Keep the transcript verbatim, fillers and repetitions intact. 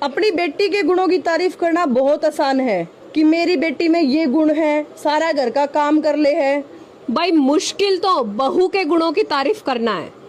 अपनी बेटी के गुणों की तारीफ करना बहुत आसान है कि मेरी बेटी में ये गुण है, सारा घर का काम कर ले है। भाई मुश्किल तो बहू के गुणों की तारीफ करना है।